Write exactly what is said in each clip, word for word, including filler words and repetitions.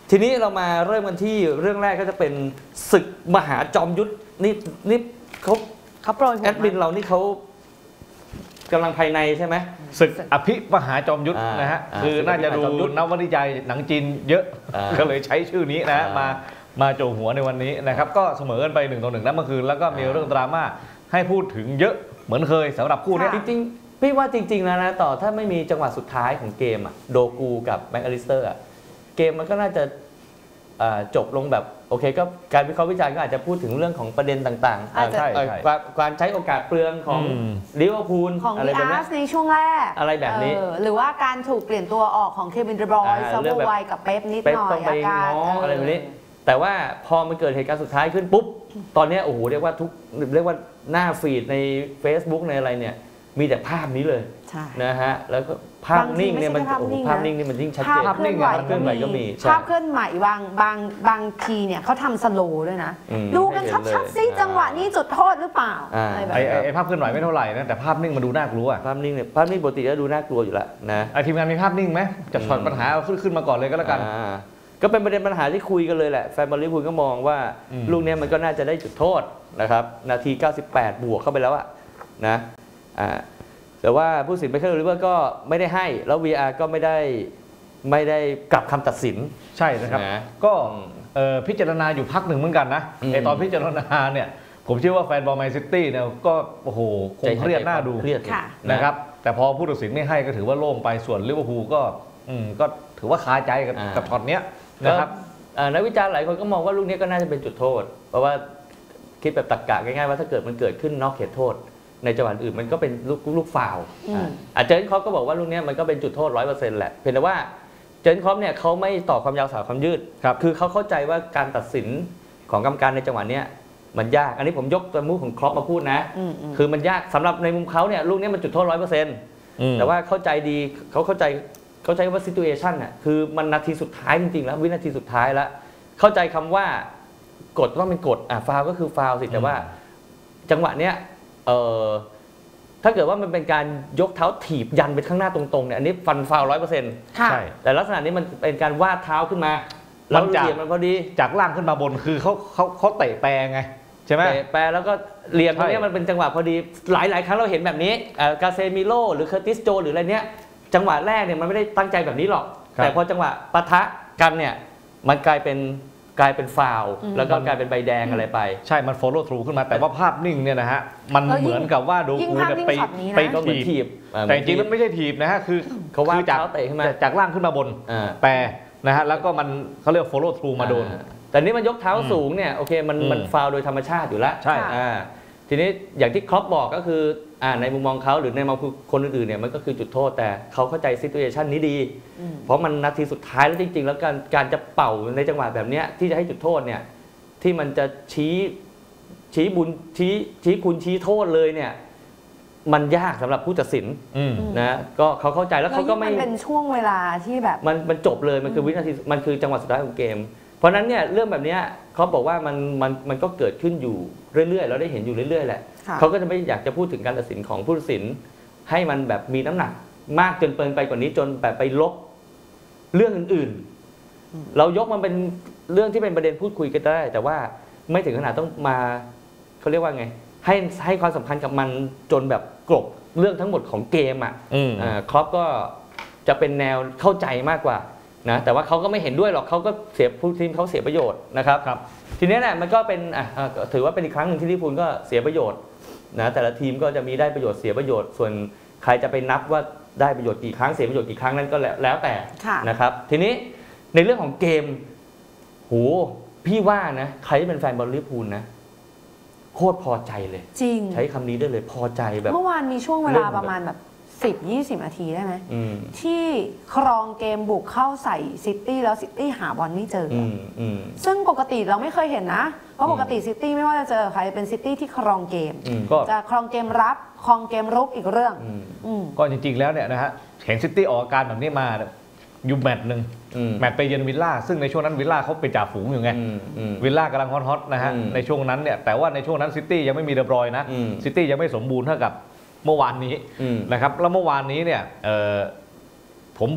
ทีนี้เรามาเริ่มกันที่เรื่องแรกก็จะเป็นศึกมหาจอมยุทธนี่นี่เขาเขาโปรยแอดมินเรานี่เขากำลังภายในใช่ไหมศึกอภิมหาจอมยุทธนะฮะคือน่าจะดูนวนิยายหนังจีนเยอะก็เลยใช้ชื่อนี้นะมามาโจหัวในวันนี้นะครับก็เสมอกันไปหนึ่งต่อหนึ่งแล้วเมื่อคืนแล้วก็มีเรื่องดราม่าให้พูดถึงเยอะเหมือนเคยสำหรับคู่นี้จริงๆพี่ว่าจริงๆแล้วนะต่อถ้าไม่มีจังหวะสุดท้ายของเกมอะโดกูกับแม็กอลิสเตอร์อะเกมมันก็น่าจะจบลงแบบโอเคก็การวิเคราะห์วิจารณ์ก็อาจจะพูดถึงเรื่องของประเด็นต่างๆใช่การใช้โอกาสเปลืองของลิเวอร์พูลของดีอาร์สในช่วงแรกอะไรแบบนี้หรือว่าการถูกเปลี่ยนตัวออกของเควินเดบรอยน์ซาโบไวกับเป๊ปนิดหน่อยอาการอะไรแบบนี้แต่ว่าพอมันเกิดเหตุการณ์สุดท้ายขึ้นปุ๊บตอนนี้โอ้โหเรียกว่าทุกเรียกว่าหน้าฟีดใน Facebook ในอะไรเนี่ยมีแต่ภาพนี้เลยนะฮะแล้วก็ภาพนิ่งเนี่ยมันโอ้ภาพนิ่งนี่มันยิ่งชัดเจนภาพเคลื่อนไหวก็มีภาพเคลื่อนไหวบางบางบางทีเนี่ยเขาทำสโลว์ด้วยนะดูกันชัดๆซิจังหวะนี้จุดโทษหรือเปล่าไอ้ไอ้ภาพเคลื่อนไหวไม่เท่าไหร่นะแต่ภาพนิ่งมันดูน่ากลัวภาพนิ่งเนี่ยภาพนิ่งปกติก็ดูน่ากลัวอยู่แล้วนะไอ้ทีมงานมีภาพนิ่งไหมจะถอดปัญหาเอาขึ้นขึ้นมาก่อนเลยก็แล้วกันก็เป็นประเด็นปัญหาที่คุยกันเลยแหละแฟนบอลลิเวอร์พูลก็มองว่าลูกนี้มันก็น่าจะได้จุดโทษนะครับนาทีเก้าสิบแปดบวกเข้าไปแล้วอะนะอ่าแต่ว่าผู้ตัดสินไมเคิล โอลิเวอร์ก็ไม่ได้ให้แล้ว วี อาร์ ก็ไม่ได้ไม่ได้กลับคำตัดสินใช่นะครับก็พิจารณาอยู่พักหนึ่งเหมือนกันนะไอตอนพิจารณาเนี่ยผมเชื่อว่าแฟนบอลแมนซิตี้เนี่ยก็โอ้โหคงเครียดหน้าดูนะครับแต่พอผู้ตัดสินไม่ให้ก็ถือว่าโล่งไปส่วนลิเวอร์พูลก็ก็ถือว่าคาใจกับช็อตเนี้ยนะครับนักวิจารณ์หลายคนก็มองว่าลูกนี้ก็น่าจะเป็นจุดโทษเพราะว่าคิดแบบตรรกะง่ายๆว่าถ้าเกิดมันเกิดขึ้นนอกเขตโทษในจังหวะอื่นมันก็เป็นลูกลูกฟาวล์อาจารย์คอปก็บอกว่าลูกนี้มันก็เป็นจุดโทษร้อยเปอร์เซ็นต์แหละเพียงแต่ว่าเจนคอปเนี่ยเขาไม่ต่อความยาวสาวความยืดคือเขาเข้าใจว่าการตัดสินของกรรมการในจังหวะนี้มันยากอันนี้ผมยกตัวมุมของครอปมาพูดนะคือมันยากสำหรับในมุมเขาเนี่ยลูกนี้มันจุดโทษร้อยเปอร์เซ็นต์แต่ว่าเข้าใจดีเขาเข้าใจเข้าใจว่า situation น่ะคือมันนาทีสุดท้ายจริงๆแล้ววินาทีสุดท้ายแล้วเข้าใจคำว่ากฎต้องเป็นกฎอ่ะฟาวก็คือฟาวสิแต่ว่าจังหวะเนี้ยเอ่อถ้าเกิดว่ามันเป็นการยกเท้าถีบยันไปข้างหน้าตรงๆเนี่ยอันนี้ฟันฟาวร้อยเปอร์เซ็นต์ใช่แต่ลักษณะนี้มันเป็นการวาดเท้าขึ้นมาแล้วเหลี่ยมมันพอดีจากล่างขึ้นมาบนคือเขาเขาเขาเตะแปรไงใช่ไหมเตะแปรแล้วก็เหลี่ยมตรงนี้มันเป็นจังหวะพอดีหลายๆครั้งเราเห็นแบบนี้กาเซมิโลหรือเคอร์ติสโจหรืออะไรเนี้ยจังหวะแรกเนี่ยมันไม่ได้ตั้งใจแบบนี้หรอกแต่พอจังหวะปะทะกันเนี่ยมันกลายเป็นกลายเป็นฟาวล์แล้วก็กลายเป็นใบแดงอะไรไปใช่มัน follow through ขึ้นมาแต่ว่าภาพนิ่งเนี่ยนะฮะมันเหมือนกับว่าโดกูเนี่ยไปไปถีบแต่จริงๆแล้วไม่ใช่ถีบนะฮะคือเขาว่าจากเตะขึ้นมาจากล่างขึ้นมาบนแปรนะฮะแล้วก็มันเขาเรียก follow through มาโดนแต่นี่มันยกเท้าสูงเนี่ยโอเคมันมันฟาวล์โดยธรรมชาติอยู่แล้วใช่ทีนี้อย่างที่ครอปบอกก็คือในมุมมองเขาหรือในมุมคนอื่นๆเนี่ยมันก็คือจุดโทษแต่เขาเข้าใจซิทูเอชันนี้ดีเพราะมันนาทีสุดท้ายแล้วจริงๆแล้วการการจะเป่าในจังหวะแบบนี้ที่จะให้จุดโทษเนี่ยที่มันจะชี้ชี้บุญชี้ชี้คุณชี้โทษเลยเนี่ยมันยากสำหรับผู้ตัดสินนะก็เขาเข้าใจแล้วเขาก็ไม่มันเป็นช่วงเวลาที่แบบมันมันจบเลยมันคือวินาทีมันคือจังหวะสุดท้ายของเกมเพราะนั้นเนี่ยเรื่องแบบนี้เขาบอกว่ามันมันมันก็เกิดขึ้นอยู่เรื่อยๆเราได้เห็นอยู่เรื่อยๆแหละเขาก็จะไม่อยากจะพูดถึงการตัดสินของผู้ตัดสินให้มันแบบมีน้ำหนักมากจนเกินไปกว่านี้จนแบบไปลบเรื่องอื่นๆเรายกมันเป็นเรื่องที่เป็นประเด็นพูดคุยกันได้แต่ว่าไม่ถึงขนาดต้องมาเขาเรียกว่าไงให้ให้ความสำคัญกับมันจนแบบกลบเรื่องทั้งหมดของเกมอ่ะครอปก็จะเป็นแนวเข้าใจมากกว่านะแต่ว่าเขาก็ไม่เห็นด้วยหรอกเขาก็เสียผู้ทีมเขาเสียประโยชน์นะครับครับทีนี้เนี่ยมันก็เป็นอ่ะถือว่าเป็นอีกครั้งหนึ่งที่ลิเวอร์พูลก็เสียประโยชน์นะแต่ละทีมก็จะมีได้ประโยชน์เสียประโยชน์ส่วนใครจะไปนับว่าได้ประโยชน์กี่ครั้งเสียประโยชน์กี่ครั้งนั้นก็แล้วแต่นะครับทีนี้ในเรื่องของเกมโหพี่ว่านะใครที่เป็นแฟนบอลลิเวอร์พูลนะโคตรพอใจเลยจริงใช้คำนี้ได้เลยพอใจแบบเมื่อวานมีช่วงเวลาประมาณแบบสิบ ยี่สิบ นาทีได้ไหมที่ครองเกมบุกเข้าใส่ซิตี้แล้วซิตี้หาบอลไม่เจอซึ่งปกติเราไม่เคยเห็นนะเพราะปกติซิตี้ไม่ว่าจะเจอใครเป็นซิตี้ที่ครองเกมจะครองเกมรับครองเกมรุกอีกเรื่องก็จริงๆแล้วเนี่ยนะฮะเห็นซิตี้ออกอาการแบบนี้มาอยู่แมตช์หนึ่งแมตช์ไปเยือนวิลล่าซึ่งในช่วงนั้นวิลล่าเขาเป็นจ่าฝูงอยู่ไงวิลล่ากำลังฮอตๆนะฮะในช่วงนั้นเนี่ยแต่ว่าในช่วงนั้นซิตี้ยังไม่มีเดบรอยน์นะซิตี้ยังไม่สมบูรณ์เท่ากับเมื่อวานนี้นะครับแล้วเมื่อวานนี้เนี่ยผม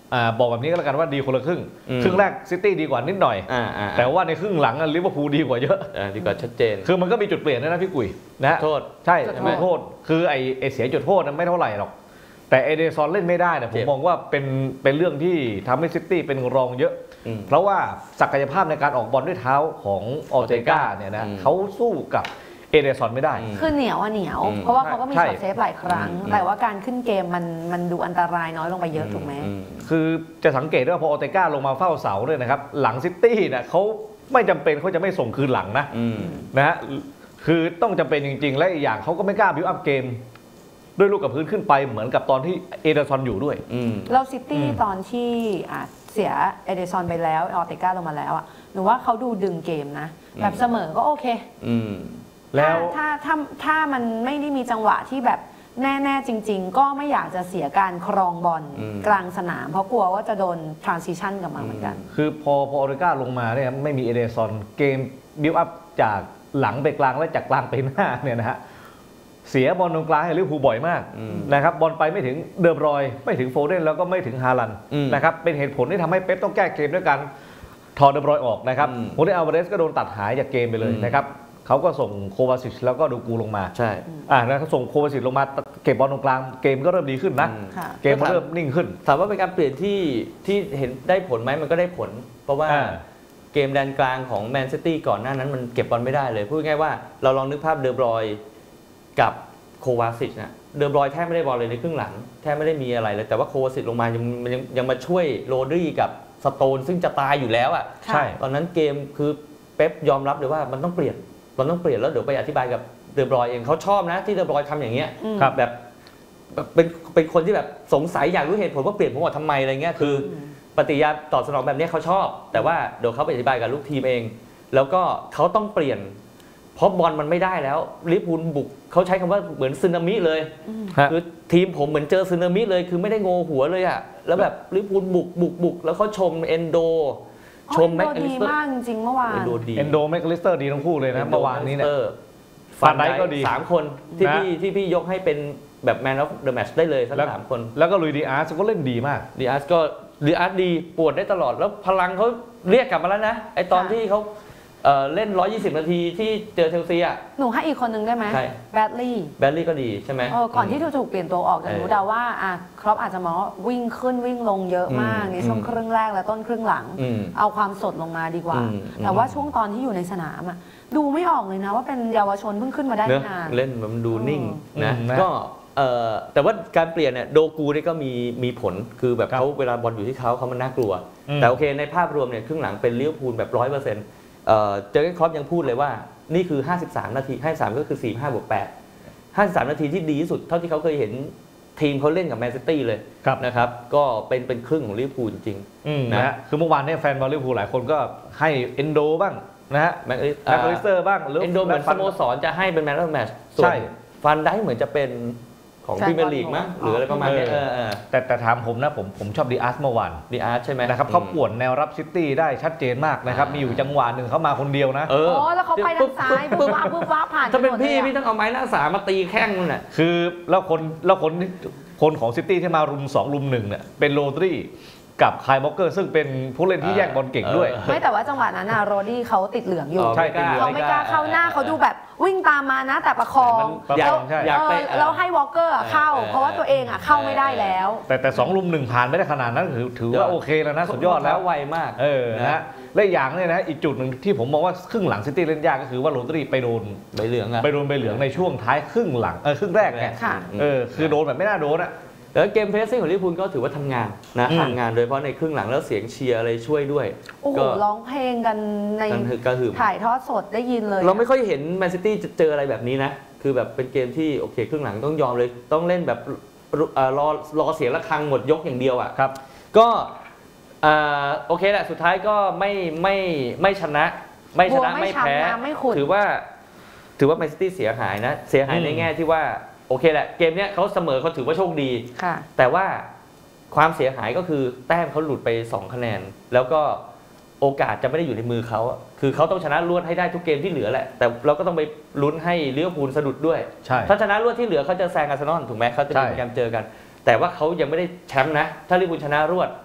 บอกแบบนี้ก็แล้วกันว่าดีคนละครึ่งครึ่งแรกซิตี้ดีกว่านิดหน่อยแต่ว่าในครึ่งหลังลิเวอร์พูลดีกว่าเยอะดีกว่าชัดเจนคือมันก็มีจุดเปลี่ยนนะพี่กุยนะโทษใช่จุดโทษคือไอ้เสียจุดโทษนั้นไม่เท่าไหร่หรอกแต่เอเดซอนเล่นไม่ได้เนี่ยผมมองว่าเป็นเป็นเรื่องที่ทำให้ซิตี้เป็นรองเยอะเพราะว่าศักยภาพในการออกบอลด้วยเท้าของออเตกาเนี่ยนะเขาสู้กับเอเดซอนไม่ได้คือเหนียวอ่ะเหนียวเพราะว่าเขาก็มีช็อตเซฟหลายครั้งแต่ว่าการขึ้นเกมมันมันดูอันตรายน้อยลงไปเยอะถูกไหมคือจะสังเกตว่าพอออเตกาลงมาเฝ้าเสาเนี่ยนะครับหลังซิตี้เนี่ยเขาไม่จำเป็นเขาจะไม่ส่งคืนหลังนะนะฮะคือต้องจำเป็นจริงๆและอีกอย่างเขาก็ไม่กล้าบิวอัพเกมด้วยลูกกับพื้นขึ้นไปเหมือนกับตอนที่เอเดซอนอยู่ด้วยเราซิตี้ตอนที่เสียเอเดซอนไปแล้วออเตกาลงมาแล้วอ่ะหนูว่าเขาดูดึงเกมนะแบบเสมอก็โอเคแล้วถ้าถ้าถ้ามันไม่ได้มีจังหวะที่แบบแน่ๆจริงๆก็ไม่อยากจะเสียการครองบอลกลางสนามเพราะกลัวว่าจะโดน transition กลับมาเหมือนกันคือพอพอออเตกาลงมาเนี่ยไม่มีเอเดซอนเกมบิวอัพจากหลังไปกลางและจากกลางไปหน้าเนี่ยนะฮะเสียบอลตรงกลางให้ลิเวอร์พูลบ่อยมากนะครับบอลไปไม่ถึงเดอร์บรอยไม่ถึงโฟเดนแล้วก็ไม่ถึงฮาลันด์นะครับเป็นเหตุผลที่ทำให้เป๊ปต้องแก้เกมด้วยการถอดเดอร์บรอยออกนะครับโมเดลอัลวาเรสก็โดนตัดหายจากเกมไปเลยนะครับเขาก็ส่งโควาซิชแล้วก็ดูกูลงมาใช่อ่าแล้วส่งโควาซิชลงมาเก็บบอลตรงกลางเกมก็เริ่มดีขึ้นนะเกมเริ่มนิ่งขึ้นถามว่าเป็นการเปลี่ยนที่ที่เห็นได้ผลไหมมันก็ได้ผลเพราะว่าเกมแดนกลางของแมนซิตี้ก่อนหน้านั้นมันเก็บบอลไม่ได้เลยพูดง่ายว่าเราลองนึกภาพเดอร์บรอยกับโควาซิชนะเดอร์บรอยแทบไม่ได้บอลเลยในครึ่งหลังแทบไม่ได้มีอะไรเลยแต่ว่าโควาซิชลงมายังยังยังมาช่วยโรดรี่กับสโตนซึ่งจะตายอยู่แล้วอ่ะใช่ตอนนั้นเกมคือเป๊ปยอมรับเลยว่ามันต้องเปลี่ยนมันต้องเปลี่ยนแล้วเดี๋ยวไปอธิบายกับเดอร์บรอยเองเขาชอบนะที่เดอร์บรอยทำอย่างเงี้ยแบบเป็นเป็นคนที่แบบสงสัยอยากรู้เหตุผลว่าเปลี่ยนผมว่าทำไมอะไรเงี้ยคือปฏิกิริยาตอบสนองแบบนี้เขาชอบแต่ว่าเดี๋ยวเขาไปอธิบายกับลูกทีมเองแล้วก็เขาต้องเปลี่ยนเพราะบอลมันไม่ได้แล้วลิเวอร์พูลบุกเขาใช้คำว่าเหมือนสึนามิเลยคือทีมผมเหมือนเจอสึนามิเลยคือไม่ได้โงหัวเลยอ่ะแล้วแบบลิเวอร์พูลบุกบุกบุกแล้วเขาชมเอนโดชมแม็กอลิสเตอร์มากจริงเมื่อวานเอนโดแม็กอลิสเตอร์ดีทั้งคู่เลยนะเมื่อวานนี้เนี่ยฟันไดก็ดีสามคนที่พี่ที่พี่ยกให้เป็นแบบแมนออฟเดอะแมตช์ได้เลยทั้งสามคนแล้วก็ลุยดีอาร์สก็เล่นดีมากดีอาร์สก็ดีอาร์สดีปวดได้ตลอดแล้วพลังเขาเรียกกลับมาแล้วนะไอตอนที่เขาเล่นหนึ่งร้อยยี่สิบนาทีที่เจอเชลซีอ่ะหนูให้อีกคนนึงได้ไหมแบดลี่แบดลี่ก็ดีใช่ไหมก่อนที่จะถูกเปลี่ยนตัวออกแต่หนูเดาว่าอ่ะครอปอาจจะมองว่าวิ่งขึ้นวิ่งลงเยอะมากในช่วงครึ่งแรกและต้นครึ่งหลังเอาความสดลงมาดีกว่าแต่ว่าช่วงตอนที่อยู่ในสนามอ่ะดูไม่ออกเลยนะว่าเป็นเยาวชนเพิ่งขึ้นมาได้ไม่นานเล่นมันดูนิ่งนะก็แต่ว่าการเปลี่ยนเนี่ยโดกูนี่ก็มีมีผลคือแบบเขาเวลาบอลอยู่ที่เขาเขามันน่ากลัวแต่โอเคในภาพรวมเนี่ยครึ่งหลังเป็นลิเวอร์พูลแบบร้อยเปอร์เซ็นต์เจอร์เก้นคล็อปยังพูดเลยว่านี่คือห้าสิบสามนาทีห้าสิบสามก็คือสี่สิบห้าบวกแปด ห้าสิบสามนาทีที่ดีที่สุดเท่าที่เขาเคยเห็นทีมเขาเล่นกับแมนซิตี้เลยนะครับก็เป็นเป็นครึ่งของลิเวอร์พูลจริงๆนะคือเมื่อวานเนี่ยแฟนบอลลิเวอร์พูลหลายคนก็ให้เอนโดบ้างนะฮะแม็กอลิสเตอร์บ้างเอนโดเหมือนสโมสรจะให้เป็นแมนออฟแมตช์ส่วนฟันได้เหมือนจะเป็นของพรีเมียร์ลีกมั้งหรืออะไรประมาณนี้แต่แต่ถามผมนะผมผมชอบดีอาร์สเมื่อวานดีอาร์สใช่ไหมนะครับเขาป่วนแนวรับซิตี้ได้ชัดเจนมากนะครับมีอยู่จังหวะหนึ่งเขามาคนเดียวนะโอ้แล้วเขาไปทางซ้ายปุ๊บปั๊บปุ๊บปั๊บผ่านถ้าเป็นพี่พี่ต้องเอาไม้หน้าสามมาตีแข้งนั่นแหละคือแล้วคนแล้วคนคนของซิตี้ที่มารุมสองรุมหนึ่งเนี่ยเป็นโรดรี่กับคายบ็อกเกอร์ซึ่งเป็นผู้เล่นที่แย่งบอลเก่งด้วยไม่แต่ว่าจังหวะนั้นนะโรดี้เขาติดเหลืองอยู่เขาไม่กล้าเข้าหน้าเขาดูแบบวิ่งตามมานะแต่ประคองแล้วให้วอลเกอร์เข้าเพราะว่าตัวเองอ่ะเข้าไม่ได้แล้วแต่แต่สองลุมหนึ่งผ่านไม่ได้ขนาดนั้นถือถือว่าโอเคแล้วนะสุดยอดแล้วไวมากเออนะและอย่างเนี่ยนะอีกจุดหนึ่งที่ผมมองว่าครึ่งหลังซิตี้เล่นยากก็คือว่าโรดรี่ไปโดนใบเหลืองไปโดนใบเหลืองในช่วงท้ายครึ่งหลังเออครึ่งแรกไงเออคือโดนแบบไม่น่าโดนอ่ะแล้วเกมเพรสซิ่งของลิเวอร์พูลก็ถือว่าทำงานนะทำงานโดยเฉพาะในครึ่งหลังแล้วเสียงเชียร์อะไรช่วยด้วยโอ้โหร้องเพลงกันในถ่ายทอดสดได้ยินเลยเราไม่ค่อยเห็นแมนซิตี้จะเจออะไรแบบนี้นะคือแบบเป็นเกมที่โอเคครึ่งหลังต้องยอมเลยต้องเล่นแบบรอรอเสียงระฆังหมดยกอย่างเดียวอ่ะครับก็โอเคแหละสุดท้ายก็ไม่ไม่ไม่ชนะไม่ชนะไม่แพ้ถือว่าถือว่าแมนซิตี้เสียหายนะเสียหายในแง่ที่ว่าโอเคแหละเกมเนี้ยเขาเสมอเขาถือว่าโชคดีแต่ว่าความเสียหายก็คือแต้มเขาหลุดไปสองคะแนนแล้วก็โอกาสจะไม่ได้อยู่ในมือเขาคือเขาต้องชนะรวดให้ได้ทุกเกมที่เหลือแหละแต่เราก็ต้องไปลุ้นให้ลิเวอร์พูลสะดุดด้วยถ้าชนะรวดที่เหลือเขาจะแซงอาร์เซนอลถูกไหมเขาจะมีการเจอกันแต่ว่าเขายังไม่ได้แชมป์นะถ้าลิเวอร์พูลชนะรวด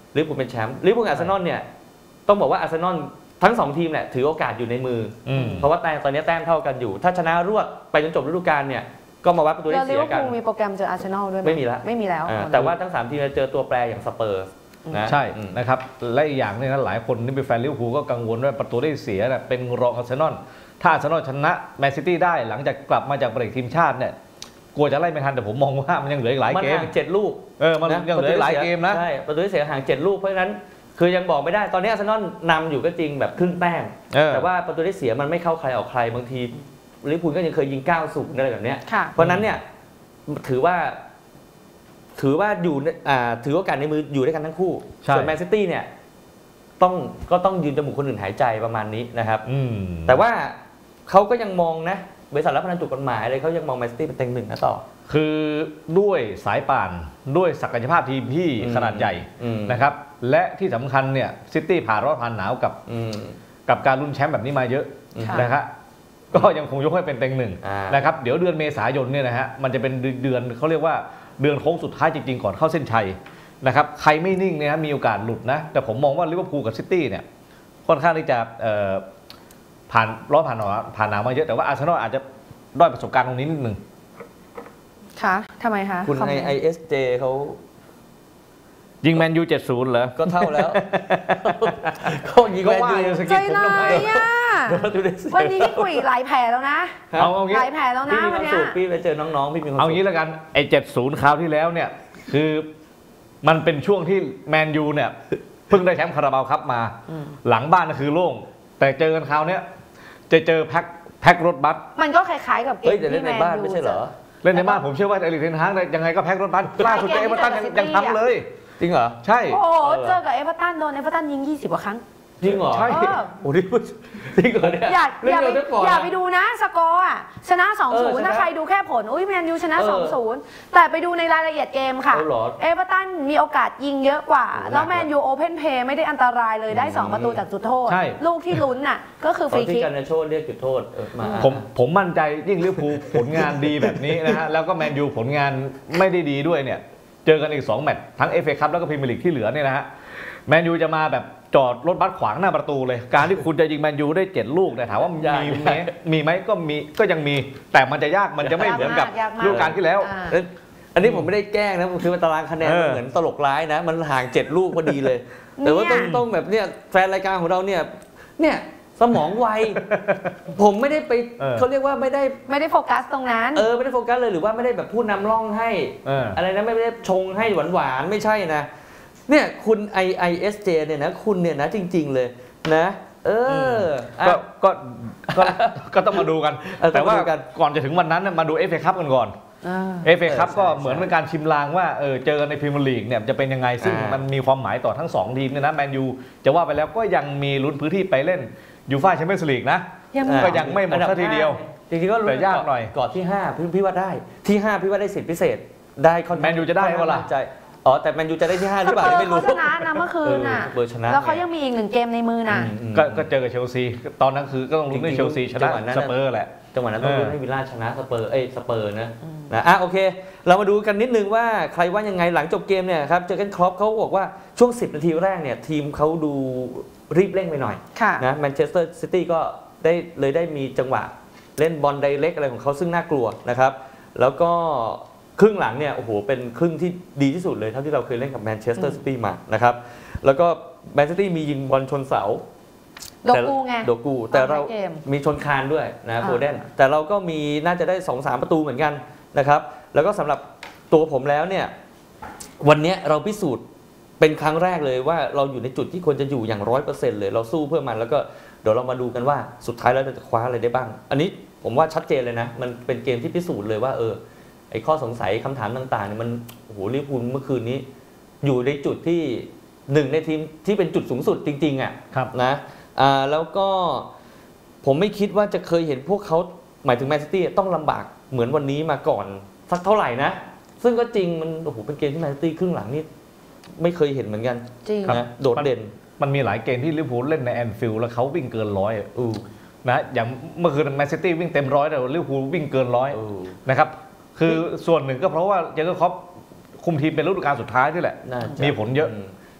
ลิเวอร์พูลเป็นแชมป์ลิเวอร์พูลกับอาร์เซนอลเนี่ยต้องบอกว่าอาร์เซนอลทั้งสองทีมแหละถือโอกาสอยู่ในมือเพราะว่าแต่ตอนนี้แต้มเท่ากันอยู่ถ้าชนะรวดไปจนจบฤดูกาลเนี่ยก็มาวัดประตูได้เสียกันลิเวอร์พูลมีโปรแกรมเจออาร์เซนอลด้วยไม่มีแล้วไม่มีแล้วแต่ว่าทั้งสามทีมเจอตัวแปรอย่างสเปอร์นะใช่นะครับและอีกอย่างนึงนะหลายคนที่เป็นแฟนลิเวอร์พูลก็กังวลว่าประตูได้เสียเนี่ยเป็นรองอาร์เซนอลถ้าอาร์เซนอลชนะแมนซิตี้ได้หลังจากกลับมาจากเบรกทีมชาติเนี่ยกลัวจะไล่ไม่ทันแต่ผมมองว่ามันยังเหลืออีกหลายเกมมันห่างเจ็ดลูกเออมันยังเหลือหลายเกมนะใช่ประตูได้เสียห่างเจ็ดลูกเพราะฉะนั้นคือยังบอกไม่ได้ตอนนี้อาร์เซนอลนำอยู่ก็จริงแบบครึ่งแต้มแต่ว่าประตูได้เสียมันไม่เข้าใครออกใครบางทีลิเวอร์พูลก็ยังเคยยิงเก้าศูนย์อะไรแบบนี้เพราะนั้นเนี่ยถือว่าถือว่าอยู่อ่าถือโอกาสในมืออยู่ด้วยกันทั้งคู่ส่วนแมนซิตี้เนี่ยต้องก็ต้องยืนจมูกคนอื่นหายใจประมาณนี้นะครับแต่ว่าเขาก็ยังมองนะบริษัทรับพนันถูกกฎหมายอะไรเขายังมองแมนซิตี้เป็นเต็งหนึ่งนะต่อคือด้วยสายป่านด้วยศักยภาพทีมที่ขนาดใหญ่นะครับและที่สำคัญเนี่ยซิตี้ผ่านร้อนผ่านหนาวกับกับการลุ้นแชมป์แบบนี้มาเยอะนะครับก็ยังคงยกให้เป็นเต็งหนึ่งนะครับเดี๋ยวเดือนเมษายนเนี่ยนะฮะมันจะเป็นเดือนเขาเรียกว่าเดือนโค้งสุดท้ายจริงๆก่อนเข้าเส้นชัยนะครับใครไม่นิ่งเนี่ยมีโอกาสหลุดนะแต่ผมมองว่าลิเวอร์พูลกับซิตี้เนี่ยค่อนข้างที่จะผ่านร้อนผ่านหนาวผ่านหนาวมาเยอะแต่ว่าอาร์เซนอลอาจจะด้อยประสบการณ์ตรงนี้นิดนึงค่ะทำไมคะคุณใน ไอ เอส เจ เขายิงแมนยูเจ็ดศูนย์เหรอก็เท่าแล้วเขายิงแมนยูสกิปผมทำไมวันนี้พี่กุยหลายแผลแล้วนะเอาเอางี้หลายแผลแล้วนะวันนี้พี่ไปเจอน้องๆพี่มีความสุขเอางี้แล้วกันไอ้เจ็ดศูนย์คราวที่แล้วเนี่ยคือมันเป็นช่วงที่แมนยูเนี่ยเพิ่งได้แชมป์คาราบาวคัพมาหลังบ้านคือโล่งแต่เจอกันคราวนี้จะเจอแพ็คแพ็ครถบัสมันก็คล้ายๆกับเกมที่แมนยูไม่ใช่เหรอเล่นในบ้านผมเชื่อว่าเอริกเทนฮากยังไงก็แพ็ครถบัสล่าสุดเอเวอร์ตันยังทำเลยจริงเหรอใช่โอ้เจอกับเอเวอร์ตันโดนเอเวอร์ตันยิงยี่สิบกว่าครั้งจริงเหรอใช่โอ้ดิจริงเหรอเนี่ยอย่าอย่าไปอย่าไปดูนะสกอร์อ่ะชนะ สองศูนย์ ถ้าใครดูแค่ผลอุ้ยแมนยูชนะ สองศูนย์ แต่ไปดูในรายละเอียดเกมค่ะเอเวอร์ตันมีโอกาสยิงเยอะกว่าแล้วแมนยูโอเพนเพย์ไม่ได้อันตรายเลยได้สองประตูจากจุดโทษลูกที่ลุ้นน่ะก็คือฟรีคิกที่การโชว์เรียกจุดโทษมาผมผมมั่นใจยิ่งลิเวอร์พูลผลงานดีแบบนี้นะฮะแล้วก็แมนยูผลงานไม่ได้ดีด้วยเนี่ยเจอกันอีกสองแมตช์ทั้ง เอฟ เอ คัพแล้วก็พรีเมียร์ลีกที่เหลือเนี่ยนะฮะแมนยูจะมาแบบจอดรถบัสขวางหน้าประตูเลยการที่คุณจะยิงแมนยูได้เจ็ดลูกเนี่ยถามว่ามีไหมมีไหมก็มีก็ยังมีแต่มันจะยากมันจะไม่เหมือนกับฤดูกาลที่แล้วอันนี้ผมไม่ได้แกล้งนะคือตารางคะแนนเหมือนตลกร้ายนะมันห่างเจ็ดลูกพอดีเลยแต่ว่าต้องต้องแบบเนี้ยแฟนรายการของเราเนี่ยเนี่ยสมองไวผมไม่ได้ไปเขาเรียกว่าไม่ได้ไม่ได้โฟกัสตรงนั้นเออไม่ได้โฟกัสเลยหรือว่าไม่ได้แบบพูดนำร่องให้อะไรนะไม่ได้ชงให้หวานๆไม่ใช่นะเนี่ยคุณ ไอ ไอ เอส เจ เนี่ยนะคุณเนี่ยนะจริงๆเลยนะเออก็ก็ก็ต้องมาดูกันแต่ว่าก่อนจะถึงวันนั้นมาดู เอฟ เอ คัพกันก่อน เอฟ เอ คัพก็เหมือนเป็นการชิมลางว่าเออเจอในพรีเมียร์ลีกเนี่ยจะเป็นยังไงซึ่งมันมีความหมายต่อทั้งสองทีมเนี่ยนะแมนยูจะว่าไปแล้วก็ยังมีลุ้นพื้นที่ไปเล่นยูฟ่าแชมเปี้ยนส์ลีกนะก็ยังไม่หมดซะทีเดียวจริงๆก็แต่ยากหน่อยก่อนที่ห้าพี่ว่าได้ที่ห้าพี่ว่าได้สิทธิพิเศษได้แมนยูจะได้เปล่าอ๋อแต่แมนยูจะได้ที่ห้าหรือเปล่าไม่รู้เขาชนะนะเมื่อคืนน่ะแล้วเขายังมีอีกหนึ่งเกมในมือน่ะก็เจอกับเชลซีตอนนั้นคือก็ต้องลุ้นให้เชลซีชนะสเปอร์แหละจังหวะนั้นต้องลุ้นให้วิลล่าชนะสเปอร์เอ้ยสเปอร์นะนะอ่ะโอเคเรามาดูกันนิดนึงว่าใครว่ายังไงหลังจบเกมเนี่ยครับเจอกันครอปเขาบอกว่าช่วงสิบนาทีแรกเนี่ยทีมเขาดูรีบเร่งไปหน่อยนะแมนเชสเตอร์ซิตี้ก็ได้เลยได้มีจังหวะเล่นบอลไดเรกอะไรของเขาซึ่งน่ากลัวนะครับแล้วก็ครึ่งหลังเนี่ยโอ้โหเป็นครึ่งที่ดีที่สุดเลยเท่าที่เราเคยเล่นกับแมนเชสเตอร์ซิตี้มานะครับแล้วก็แมนซิตี้มียิงบอลชนเสาโดกูไงโดกูแต่เรามีชนคานด้วยนะโฟเดนแต่เราก็มีน่าจะได้ สองสาม ประตูเหมือนกันนะครับแล้วก็สำหรับตัวผมแล้วเนี่ยวันนี้เราพิสูจน์เป็นครั้งแรกเลยว่าเราอยู่ในจุดที่ควรจะอยู่อย่าง ร้อยเปอร์เซ็นต์ เลยเราสู้เพื่อมันแล้วก็เดี๋ยวเรามาดูกันว่าสุดท้ายแล้วจะคว้าอะไรได้บ้างอันนี้ผมว่าชัดเจนเลยนะมันเป็นเกมที่พิสูจน์เลยว่าเออไอ้ข้อสงสัยคำถามต่างๆเนี่ยมันโอ้โหลิเวอร์พูลเมื่อคืนนี้อยู่ในจุดที่หนึ่งในทีมที่เป็นจุดสูงสุดจริงๆอ่ะนะอ่าแล้วก็ผมไม่คิดว่าจะเคยเห็นพวกเขาหมายถึงแมนซิตี้ต้องลำบากเหมือนวันนี้มาก่อนสักเท่าไหร่นะซึ่งก็จริงมันโอ้โหเป็นเกมที่แมนซิตี้ครึ่งหลังนี่ไม่เคยเห็นเหมือนกันจริงนะโดดเด่นมันมีหลายเกมที่ลิเวอร์พูลเล่นในแอนฟิลด์แล้วเขาวิ่งเกินร้อยนะอย่างเมื่อคืนแมนซิตี้วิ่งเต็มร้อยแต่ลิเวอร์พูลวิ่งเกินร้อยนะครับคือส่วนหนึ่งก็เพราะว่าเจอร์เก้นคล็อปคุมทีมเป็นฤดูกาลสุดท้ายนี่แหละมีผลเยอะ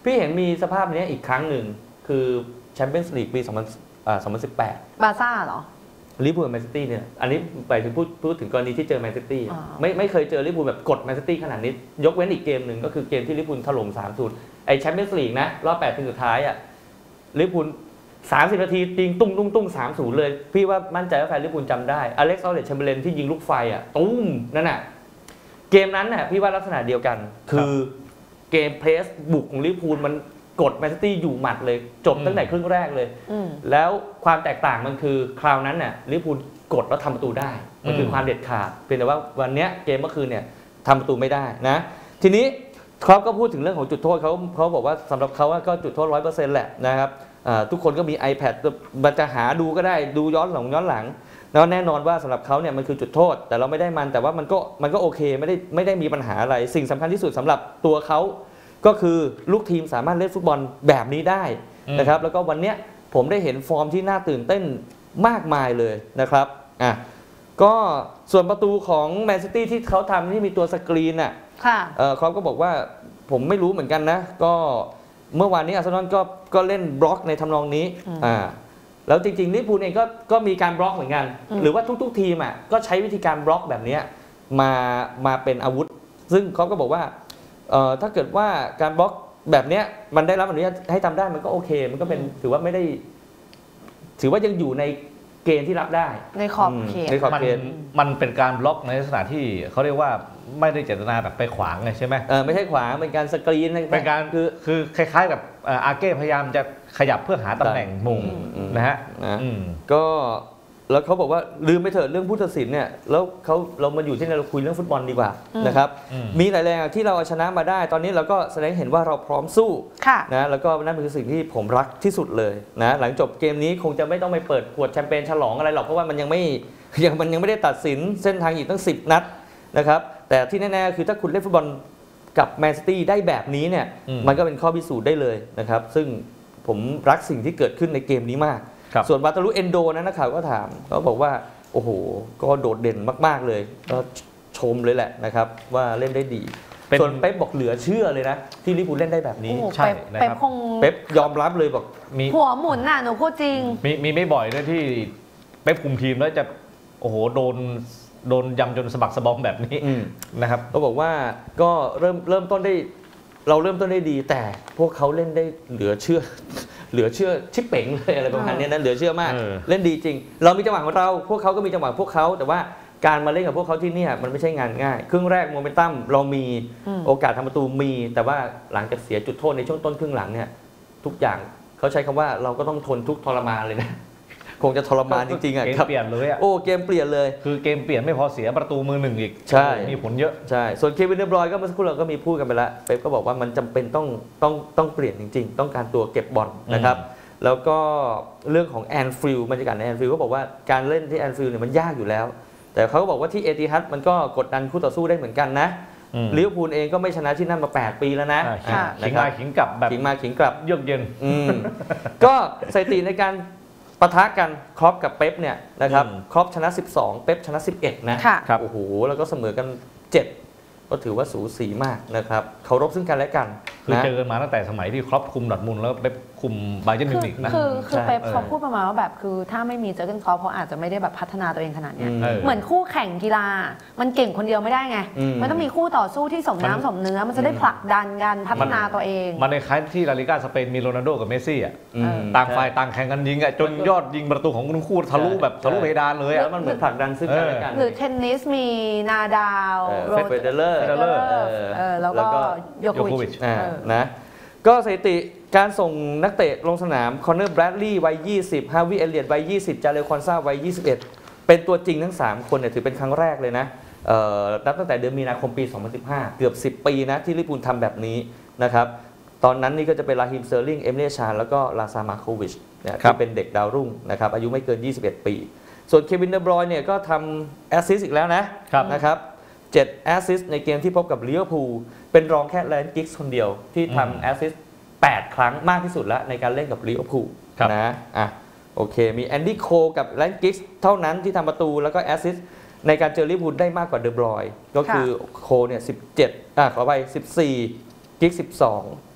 พี่เห็นมีสภาพนี้อีกครั้งหนึ่งคือแชมเปี้ยนส์ลีกปีสองพันสองพันสิบแปดบาร์ซ่าเหรอลิเวอร์พูลแมนซิตี้เนี่ยอันนี้ไปถึงพูดพูดถึงกรณีที่เจอแมนซิตี้ไม่ไม่เคยเจอลิเวอร์พูลแบบกดแมนซิตี้ขนาดนี้ยกเว้นอีกเกมหนึ่งก็คือเกมที่ลิเวอร์พูลถล่ม สามศูนย์ ไอแชมเปี้ยนส์ลีกนะรอบแปดทีมสุดท้ายอ่ะลิเวอร์พูลสามสิบนาทียิงตุ้งตุ้งตุ้งสามศูนย์เลยพี่ว่ามั่นใจว่าแฟนลิเวอร์พูลจำได้อเล็กซ์ ออเลด แชมเบอร์เลนที่ยิงลูกไฟอ่ะตุ้มนั่นน่ะเกมนั้นน่ะพี่ว่าลักษณะเดียวกันคือเกมเพรสบุกของลิเวอร์พูลมันกดแมนซิตี้อยู่หมัดเลยจบตั้งแต่ครึ่งแรกเลยแล้วความแตกต่างมันคือคราวนั้นน่ะลิเวอร์พูลกดแล้วทำประตูได้มันคือความเด็ดขาดเพียงแต่ว่าวันนี้เกมเมื่อคืนเนี่ยทำประตูไม่ได้นะทีนี้ครอปก็พูดถึงเรื่องของจุดโทษเขาเขาบอกว่าสำหรับเขาก็จุดโทษ ร้อยเปอร์เซ็นต์ แหละนะครับทุกคนก็มี iPad มันจะหาดูก็ได้ดูย้อนหลังย้อนหลังแล้วแน่นอนว่าสำหรับเขาเนี่ยมันคือจุดโทษแต่เราไม่ได้มันแต่ว่ามันก็มันก็โอเคไม่ได้ไม่ได้มีปัญหาอะไรสิ่งสำคัญที่สุดสำหรับตัวเขาก็คือลูกทีมสามารถเล่นฟุตบอลแบบนี้ได้นะครับแล้วก็วันนี้ผมได้เห็นฟอร์มที่น่าตื่นเต้นมากมายเลยนะครับอ่ะก็ส่วนประตูของแมนซิตี้ที่เขาทำที่มีตัวสกรีนอ่ะเขาก็บอกว่าผมไม่รู้เหมือนกันนะก็เมื่อวานนี้อาร์เซนอลก็ก็เล่นบล็อกในทำนองนี้อ่าแล้วจริงๆลิเวอร์พูลเองก็ก็มีการบล็อกเหมือนกันหรือว่าทุกๆทีมอ่ะก็ใช้วิธีการบล็อกแบบนี้มามาเป็นอาวุธซึ่งเขาก็บอกว่าเอ่อถ้าเกิดว่าการบล็อกแบบนี้มันได้รับอนุญาตให้ทำได้มันก็โอเคมันก็เป็นถือว่าไม่ได้ถือว่ายังอยู่ในเกณฑ์ที่รับได้ในขอบเขตมันมันเป็นการบล็อกในลักษณะที่เขาเรียกว่าไม่ได้เจตนาแบบไปขวางไงใช่ไหมเออไม่ใช่ขวางเป็นการสกรีนเป็นการคือคือคล้ายๆกับอาเก้พยายามจะขยับเพื่อหาตำแหน่งมุมนะฮะก็แล้วเขาบอกว่าลืมไปเถอะเรื่องผู้ตัดสินเนี่ยแล้วเขาเรามาอยู่ที่เราคุยเรื่องฟุตบอลดีกว่านะครับมีหลายแรงที่เราเอาชนะมาได้ตอนนี้เราก็แสดงเห็นว่าเราพร้อมสู้นะแล้วก็นั่นเป็นสิ่งที่ผมรักที่สุดเลยนะหลังจบเกมนี้คงจะไม่ต้องไปเปิดขวดแชมเปญฉลองอะไรหรอกเพราะว่ามันยังไม่ยังมันยังไม่ได้ตัดสินเส้นทางอีกตั้งสิบนัดนะครับแต่ที่แน่ๆคือถ้าคุณเล่นฟุตบอลกับแมนซิตี้ได้แบบนี้เนี่ยมันก็เป็นข้อพิสูจน์ได้เลยนะครับซึ่งผมรักสิ่งที่เกิดขึ้นในเกมนี้มากส่วนวาตาลุเอนโดนะนักข่าวก็ถามเขาบอกว่าโอ้โหก็โดดเด่นมากๆเลยก็ชมเลยแหละนะครับว่าเล่นได้ดีส่วนเป๊ปบอกเหลือเชื่อเลยนะที่ลิเวอร์พูลเล่นได้แบบนี้ใช่นะครับเป๊ปยอมรับเลยบอกมีหัวหมุนน่ะหนูพูดจริงมีมีไม่บ่อยด้วยที่เป๊ปคุมทีมแล้วจะโอ้โหโดนโดนยำจนสะบักสะบอมแบบนี้นะครับก็บอกว่าก็เริ่มเริ่มต้นได้เราเริ่มต้นได้ดีแต่พวกเขาเล่นได้เหลือเชื่อเหลือเชื่อชิปเป๋งเลยอะไรประมาณนี้นะเหลือเชื่อมากเล่นดีจริงเรามีจังหวะของเราพวกเขาก็มีจังหวะพวกเขาแต่ว่าการมาเล่นกับพวกเขาที่นี่มันไม่ใช่งานง่ายครึ่งแรกโมเมนตัมเรามีโอกาสทำประตูมีแต่ว่าหลังจากเสียจุดโทษในช่วงต้นครึ่งหลังเนี่ยทุกอย่างเขาใช้คำว่าเราก็ต้องทนทุกทรมานเลยนะคงจะทรมานจริงๆอ่ะเกมเปลี่ยนเลยอ่ะโอ้เกมเปลี่ยนเลยคือเกมเปลี่ยนไม่พอเสียประตูมือหนึ่งอีกใช่มีผลเยอะใช่ส่วนเควินเดบรอยน์ก็เมื่อสักครู่เราก็มีพูดกันไปแล้วเป๊ปก็บอกว่ามันจำเป็นต้องต้องต้องเปลี่ยนจริงๆต้องการตัวเก็บบอลนะครับแล้วก็เรื่องของแอนฟิลด์บรรยากาศในแอนฟิลด์ก็บอกว่าการเล่นที่แอนฟิลด์เนี่ยมันยากอยู่แล้วแต่เขาก็บอกว่าที่เอติฮัดมันก็กดดันคู่ต่อสู้ได้เหมือนกันนะลิเวอร์พูลเองก็ไม่ชนะที่นั่นมาแปดปีแล้วนะขิงมาขิงกลับแบบขิงมาขิงกลับเยือกเย็นก็สถิติในการปะทะกันครอปกับเป๊ปเนี่ยนะครับครอปชนะสิบสองเป๊ปชนะสิบเอ็ดนะครับโอ้โหแล้วก็เสมอกันเจ็ดก็ถือว่าสูสีมากนะครับเคารพซึ่งกันและกันคือเจอกันมาตั้งแต่สมัยที่ครอปคุมดอร์ทมุนด์แล้วเป๊ปคุมไบเยิร์นมิวนิกนะคือคือเป๊ปเขาพูดประมาณว่าแบบคือถ้าไม่มีเจอร์เกนคล็อปเขาอาจจะไม่ได้แบบพัฒนาตัวเองขนาดนี้เหมือนคู่แข่งกีฬามันเก่งคนเดียวไม่ได้ไงมันต้องมีคู่ต่อสู้ที่สมน้ำสมเนื้อมันจะได้ผลักดันกันพัฒนาตัวเองมันในคล้ายที่ลาลิก้าสเปนมีโรนัลโดกับเมสซี่อ่ะต่างฝ่ายต่างแข่งกันยิงอ่ะจนยอดยิงประตูของทั้งคู่ทะลุแบบทะลุเพดานเลยอ่ะแล้วมันเหมือนผลักดันซึ่งกันและกันหรือเทนนิสมีนาดาวเฟเดเลอร์แล้วก็โยโควิชนะก็สถิติการส่งนักเตะลงสนามคอนเนอร์แบรดลีย์วัยยี่สิบฮาวิเอเลียตวัยยี่สิบจาเรลคอนซาวัยยี่สิบเอ็ดเป็นตัวจริงทั้งสามคนเนี่ยถือเป็นครั้งแรกเลยนะนับตั้งแต่เดือนมีนาคมปีสองพันสิบห้าเกือบสิบปีนะที่ลิเวอร์พูลทำแบบนี้นะครับตอนนั้นนี่ก็จะเป็นลาฮิมเซอร์ลิงเอมิเลียชานแล้วก็ลาซามาโควิชเนี่ยที่เป็นเด็กดาวรุ่งนะครับอายุไม่เกินยี่สิบเอ็ดปีส่วนเควินเดบรอยน์เนี่ยก็ทำแอสซิสต์อีกแล้วนะนะครับเจ็ดแอสซิสต์ในเกมที่พบกับลิเวอร์พูลเป็นรองแค่แลนด์กิกส์คนเดียวที่ทำแอสซิสต์แปดครั้งมากที่สุดแล้วในการเล่นกับลิเวอร์พูลนะอ่ะโอเคมีแอนดี้โคกับแลนด์กิกส์เท่านั้นที่ทำประตูแล้วก็แอสซิสต์ในการเจอลิเวอร์พูลได้มากกว่าเดบรอยน์ก็คือโคเนี่ยสิบเจ็ดอ่ะขอไปสิบสี่กิกสิบสอง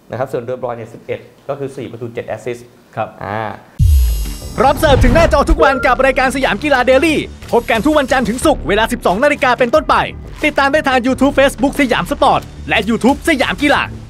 นะครับส่วนเดอ บรอยน์เนี่ยสิบเอ็ดก็คือสี่ประตูเจ็ดแอสซิสต์ครับอ่าพร้อมเสิร์ฟถึงหน้าจอทุกวันกับรายการสยามกีฬาเดลี่พบกันทุกวันจันทร์ถึงศุกร์เวลา สิบสองนาฬิกาเป็นต้นไปติดตามได้ทาง YouTube Facebook สยามสปอร์ตและ YouTube สยามกีฬา